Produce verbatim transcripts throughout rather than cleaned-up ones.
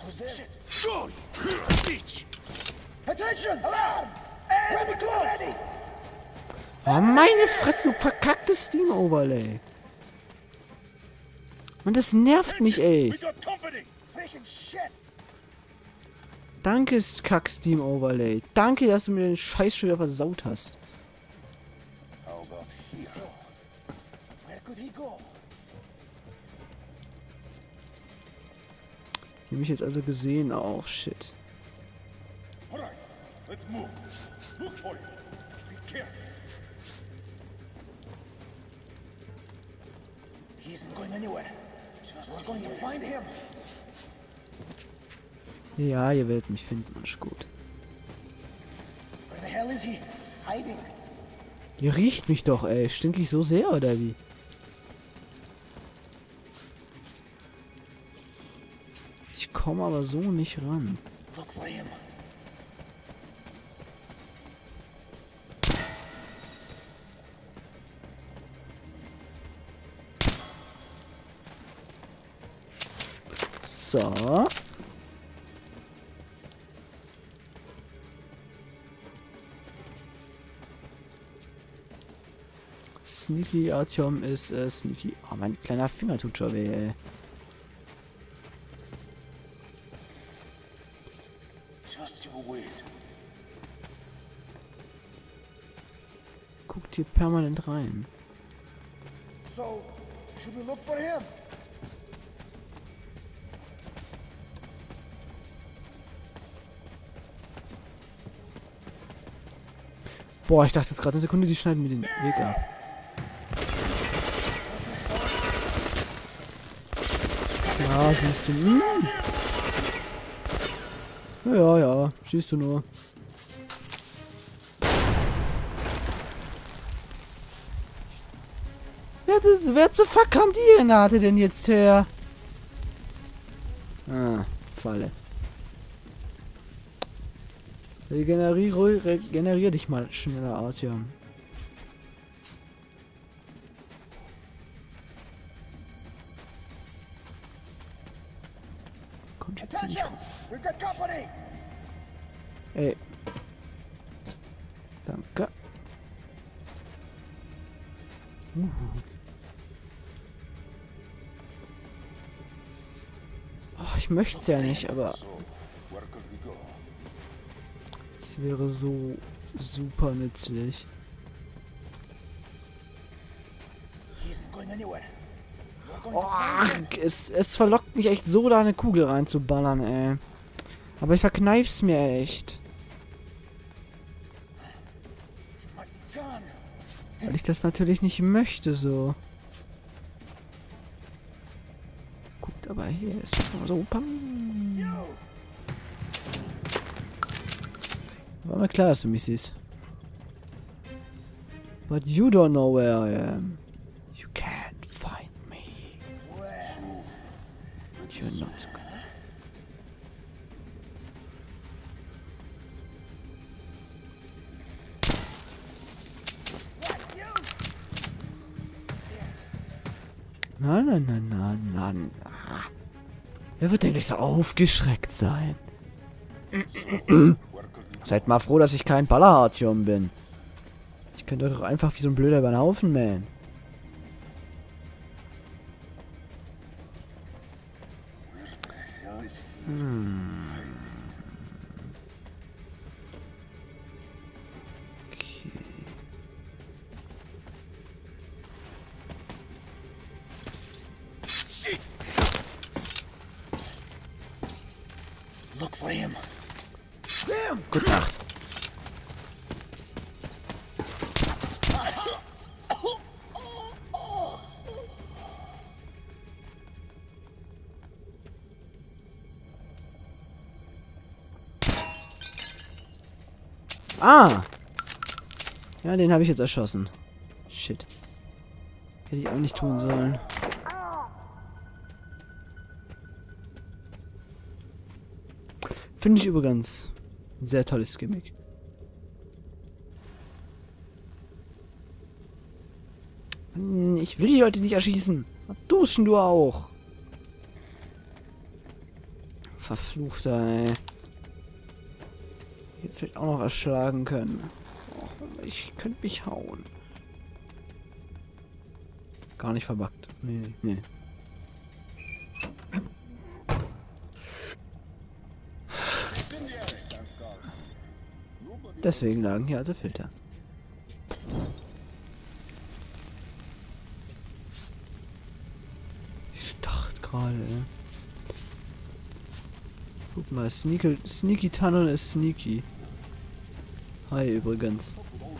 Oh, meine Fresse, du verkacktes Steam Overlay. Und das nervt mich, ey. Danke, Kack Steam Overlay. Danke, dass du mir den Scheiß schon wieder versaut hast. Die haben mich jetzt also gesehen auch. Shit. Ja, ihr werdet mich finden, ist gut. Ihr riecht mich doch, ey. Stink ich so sehr, oder wie? Ich komme aber so nicht ran. So. Sneaky Artyom ist äh, Sneaky. Oh, mein kleiner Finger tut schon weh, ey. Guckt hier permanent rein. So, should we look for him? Boah, ich dachte jetzt gerade eine Sekunde, die schneiden mir den Weg ab. Ja, siehst du. Hm. Ja, ja, schießt du nur. Wer, das, wer zur Fuck kam die Granate denn jetzt her? Ah, Falle. Regeneriere, regenerier dich mal schneller, Artyom. Kommt jetzt hier nicht rum. Ey. Danke. Uhu. Oh, ich möchte es ja nicht, aber es wäre so super nützlich. Oh, es, es verlockt mich echt so, da eine Kugel reinzuballern, ey. Aber ich verkneif's mir echt. Weil ich das natürlich nicht möchte, so. Guckt aber hier, ist so. Pam. War mir klar, dass du mich siehst. But you don't know where I am. You can't find me. But you're not so good. Na, na, na, na, na, na. Wer wird denn nicht so aufgeschreckt sein? Seid mal froh, dass ich kein Ballerartyom bin. Ich könnte doch einfach wie so ein Blöder über den Haufen mähen. Hm. Okay. Look for him. Gute Nacht. Ah! Ja, den habe ich jetzt erschossen. Shit. Hätte ich auch nicht tun sollen. Finde ich übrigens ein sehr tolles Gimmick. Ich will die Leute nicht erschießen. Duschen du auch. Verfluchter, ey. Jetzt hätte ich auch noch erschlagen können. Oh, ich könnte mich hauen. Gar nicht verbuggt. Nee, nee. Deswegen lagen hier also Filter. Ich dachte gerade, ey. Guck mal, Sneaky, Sneaky Tunnel ist sneaky. Hi übrigens.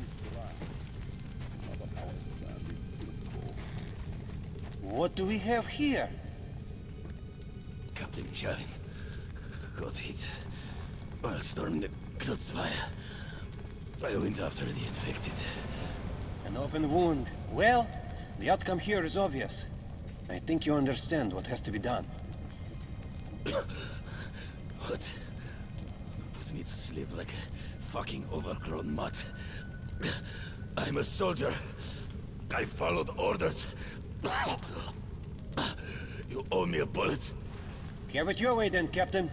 What do we have here? Captain Shine got hit while storming the Klutzweiler. I went after the infected. An open wound. Well, the outcome here is obvious. I think you understand what has to be done. What? Put me to sleep like a fucking overgrown mutt. I'm a soldier. I followed orders. You owe me a bullet. Have it your way then, Captain.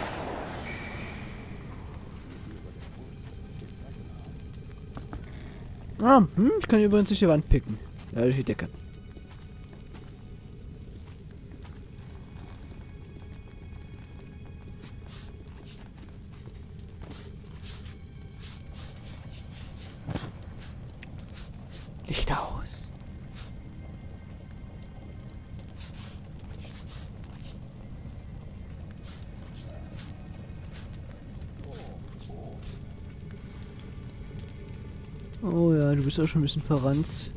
Ah, hm, ich kann übrigens durch die Wand picken. Ja, durch die Decke. Licht aus. Oh ja, du bist auch schon ein bisschen verranzt.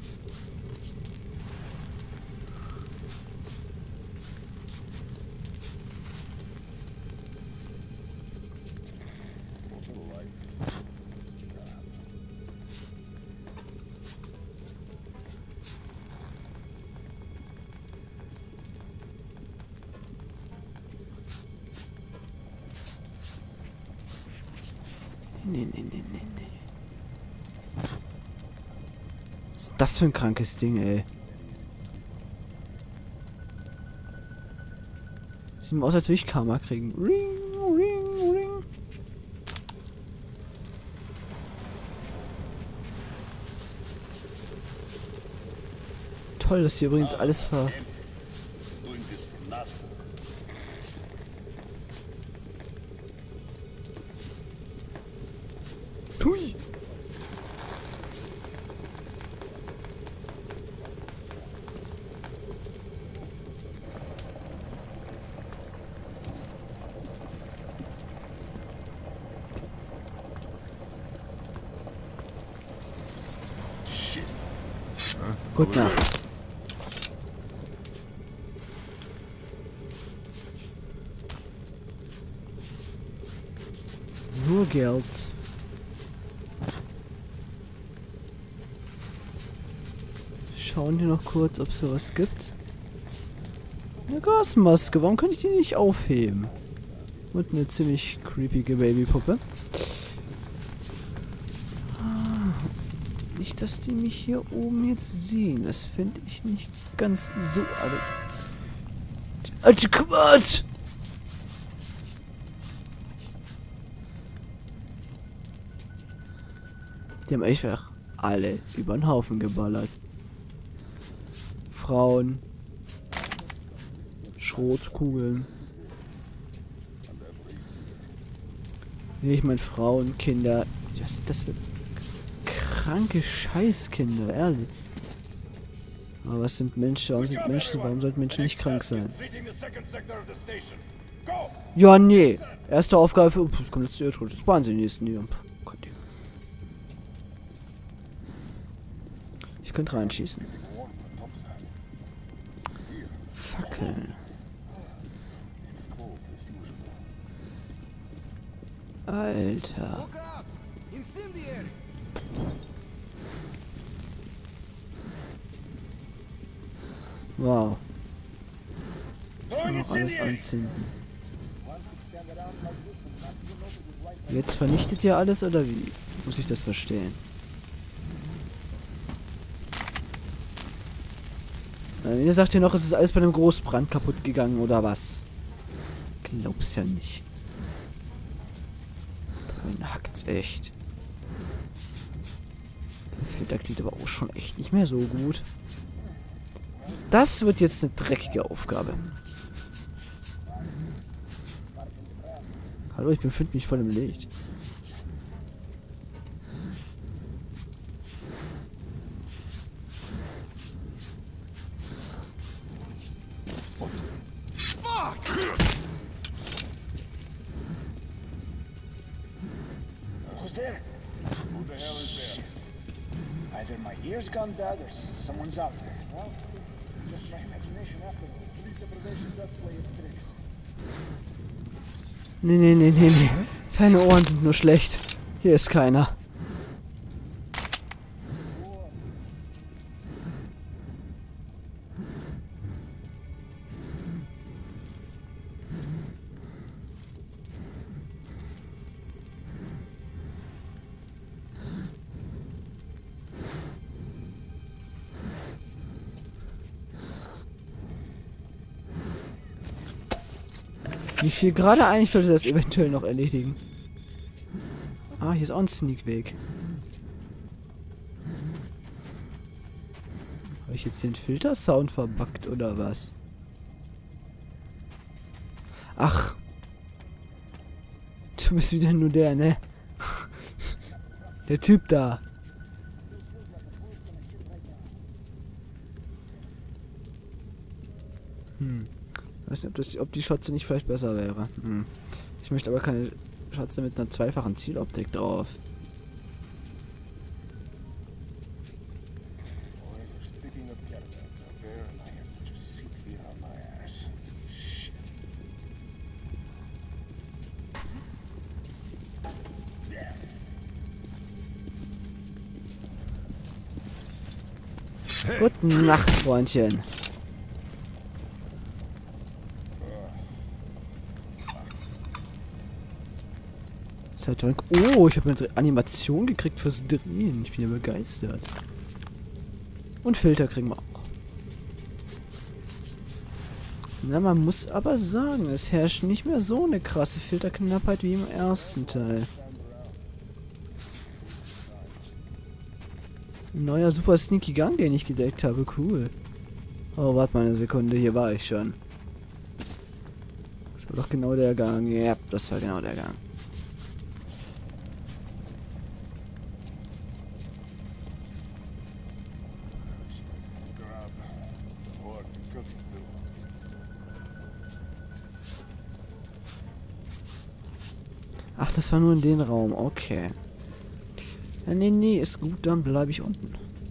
Nee, nee, nee, nee, nee. Was ist das für ein krankes Ding, ey? Sieht mal aus, als würde ich Karma kriegen. Ring, ring, ring. Toll, dass hier übrigens alles ver... Hui! Gute Nacht. Nur Geld. Schauen hier noch kurz, ob es sowas gibt. Eine Gasmaske, warum kann ich die nicht aufheben? Und eine ziemlich creepige Babypuppe. Nicht, dass die mich hier oben jetzt sehen. Das finde ich nicht ganz so adäquat. Die haben einfach alle über den Haufen geballert. Frauen. Schrotkugeln. Nee, ich meine Frauen, Kinder. Das, das wird kranke Scheißkinder, ehrlich. Aber was sind Menschen? Warum sind Menschen? Warum sollten Menschen nicht krank sein? Ja, nee. Erste Aufgabe für... Ups, kommt jetzt das waren sie nächsten hier. Ich könnte reinschießen. Fackeln. Alter. Wow. Jetzt kann man alles anzünden. Jetzt vernichtet ihr alles oder wie? Muss ich das verstehen? Äh, ihr sagt hier noch, es ist alles bei einem Großbrand kaputt gegangen oder was? glaub's ja nicht. Dann hackt's echt. Der Filter klingt aber auch schon echt nicht mehr so gut. Das wird jetzt eine dreckige Aufgabe. Hallo, ich befinde mich voll im Licht. Who's there? Who the hell is there? Either my ears gone bad or s- someone's out there. Well, just my imagination after all. Sleep deprivation does play its tricks. Nee, nee, nee, nee, nee. Deine Ohren sind nur schlecht. Hier ist keiner. Wie viel gerade eigentlich sollte das eventuell noch erledigen? Ah, hier ist auch ein Sneakweg. Habe ich jetzt den Filtersound verbuggt oder was? Ach. Du bist wieder nur der, ne? Der Typ da. Hm. Ich weiß nicht, ob, das, ob die Schotze nicht vielleicht besser wäre. Hm. Ich möchte aber keine Schotze mit einer zweifachen Zieloptik drauf. Speaking of caravans, a bear lion just sit here on my ass. Shit. Guten Nacht, Freundchen. Oh, ich habe eine Animation gekriegt fürs Drehen. Ich bin ja begeistert. Und Filter kriegen wir auch. Na, man muss aber sagen, es herrscht nicht mehr so eine krasse Filterknappheit wie im ersten Teil. Ein neuer super sneaky Gang, den ich gedeckt habe. Cool. Oh, warte mal eine Sekunde. Hier war ich schon. Das war doch genau der Gang. Ja, das war genau der Gang. Ach, das war nur in den Raum. Okay. Ja, nee, nee, ist gut, dann bleibe ich unten.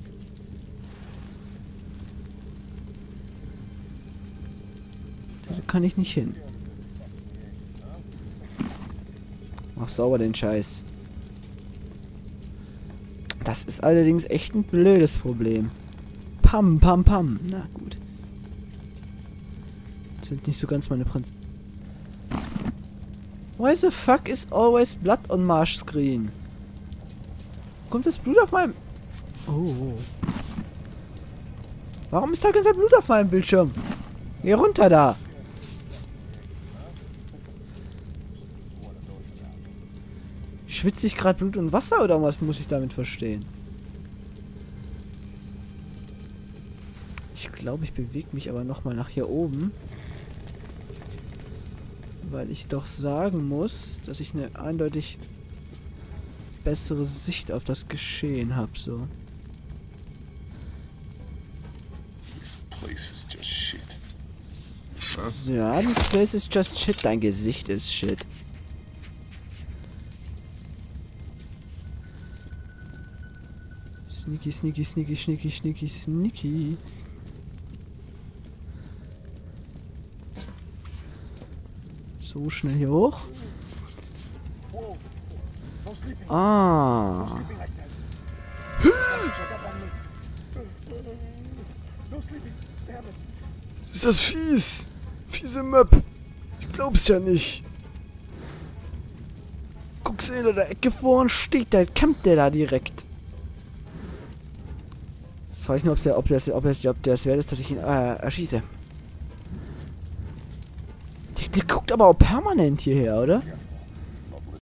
Da kann ich nicht hin. Mach sauber den Scheiß. Das ist allerdings echt ein blödes Problem. Pam, pam, pam. Na gut. Das sind nicht so ganz meine Prinzipien. Why the fuck is always blood on my screen? Kommt das Blut auf meinem... Oh. Warum ist da ganz Blut auf meinem Bildschirm? Geh runter da. Schwitze ich gerade Blut und Wasser oder was muss ich damit verstehen? Ich glaube, ich bewege mich aber nochmal nach hier oben. Weil ich doch sagen muss, dass ich eine eindeutig bessere Sicht auf das Geschehen habe, so. This place is just shit. Huh? Ja, this place is just shit. Dein Gesicht ist shit. Sneaky, sneaky, sneaky, sneaky, sneaky, sneaky. So schnell hier hoch. Ah. Ist das fies? Fiese Map. Ich glaub's ja nicht. Guck's in der Ecke vor und steht da, kämpft der da direkt. Jetzt frage ich nur, ob der, ob das, ob das, ob das wert ist, dass ich ihn äh, erschieße. Der Der guckt aber auch permanent hierher, oder?